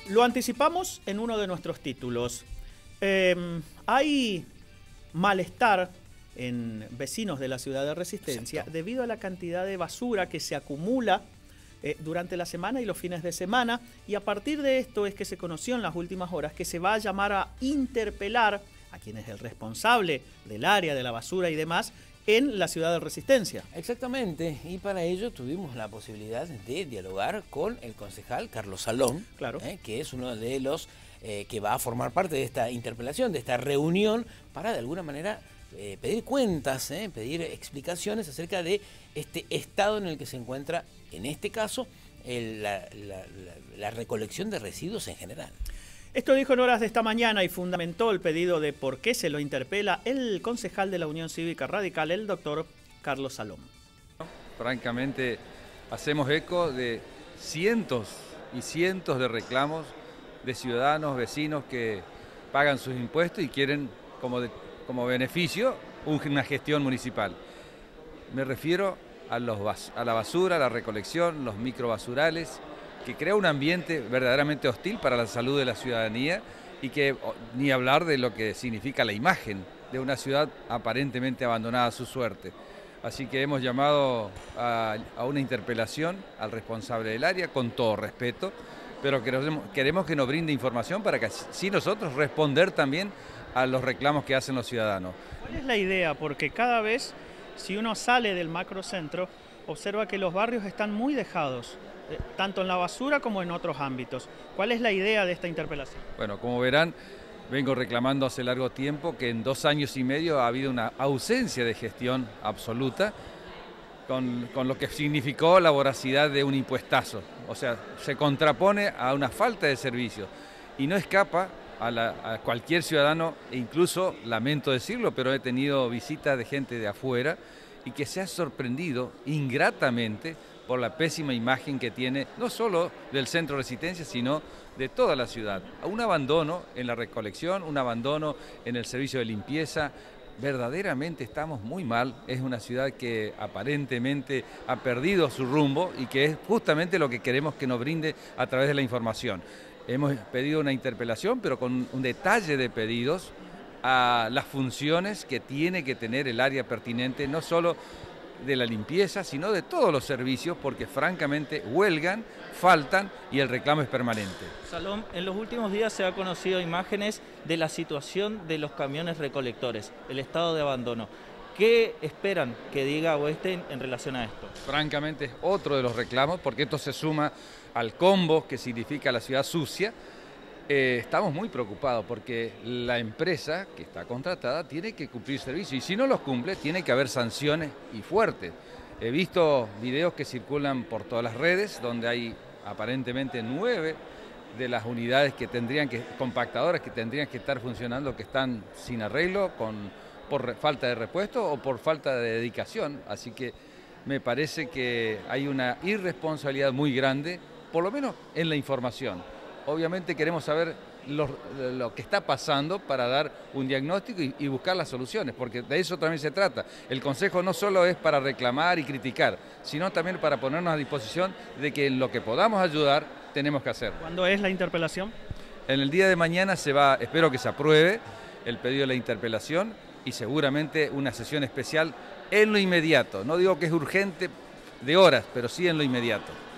Lo anticipamos en uno de nuestros títulos. Hay malestar en vecinos de la ciudad de Resistencia. Exacto. Debido a la cantidad de basura que se acumula durante la semana y los fines de semana, y a partir de esto es que se conoció en las últimas horas que se va a llamar a interpelar a quien es el responsable del área de la basura y demás en la ciudad de Resistencia. Exactamente, y para ello tuvimos la posibilidad de dialogar con el concejal Carlos Salom, claro, que es uno de los que va a formar parte de esta interpelación, de esta reunión, para de alguna manera pedir cuentas, pedir explicaciones acerca de este estado en el que se encuentra, en este caso, la recolección de residuos en general. Esto dijo en horas de esta mañana y fundamentó el pedido de por qué se lo interpela el concejal de la Unión Cívica Radical, el doctor Carlos Salom. Francamente, hacemos eco de cientos y cientos de reclamos de ciudadanos, vecinos que pagan sus impuestos y quieren como beneficio una gestión municipal. Me refiero a la basura, a la recolección, los microbasurales, que crea un ambiente verdaderamente hostil para la salud de la ciudadanía y que ni hablar de lo que significa la imagen de una ciudad aparentemente abandonada a su suerte. Así que hemos llamado a una interpelación al responsable del área, con todo respeto, pero queremos que nos brinde información para que así nosotros responder también a los reclamos que hacen los ciudadanos. ¿Cuál es la idea? Porque cada vez, si uno sale del macrocentro, observa que los barrios están muy dejados, tanto en la basura como en otros ámbitos. ¿Cuál es la idea de esta interpelación? Bueno, como verán, vengo reclamando hace largo tiempo que en 2 años y medio ha habido una ausencia de gestión absoluta, con lo que significó la voracidad de un impuestazo. O sea, se contrapone a una falta de servicio y no escapa a cualquier ciudadano, e incluso, lamento decirlo, pero he tenido visitas de gente de afuera y que se ha sorprendido ingratamente por la pésima imagen que tiene, no solo del centro de Resistencia, sino de toda la ciudad. Un abandono en la recolección, un abandono en el servicio de limpieza. Verdaderamente estamos muy mal. Es una ciudad que aparentemente ha perdido su rumbo y que es justamente lo que queremos que nos brinde a través de la información. Hemos pedido una interpelación, pero con un detalle de pedidos a las funciones que tiene que tener el área pertinente, no solo de la limpieza, sino de todos los servicios, porque francamente huelgan, faltan y el reclamo es permanente. Salom, en los últimos días se han conocido imágenes de la situación de los camiones recolectores, el estado de abandono. ¿Qué esperan que diga Oeste en relación a esto? Francamente es otro de los reclamos, porque esto se suma al combo que significa la ciudad sucia. Estamos muy preocupados porque la empresa que está contratada tiene que cumplir servicios y si no los cumple tiene que haber sanciones y fuertes. He visto videos que circulan por todas las redes donde hay aparentemente 9 de las unidades compactadoras que tendrían que estar funcionando, que están sin arreglo, por falta de repuesto o por falta de dedicación. Así que me parece que hay una irresponsabilidad muy grande, por lo menos en la información. Obviamente queremos saber lo que está pasando para dar un diagnóstico y buscar las soluciones, porque de eso también se trata. El Consejo no solo es para reclamar y criticar, sino también para ponernos a disposición de que en lo que podamos ayudar tenemos que hacer. ¿Cuándo es la interpelación? En el día de mañana espero que se apruebe el pedido de la interpelación y seguramente una sesión especial en lo inmediato. No digo que es urgente de horas, pero sí en lo inmediato.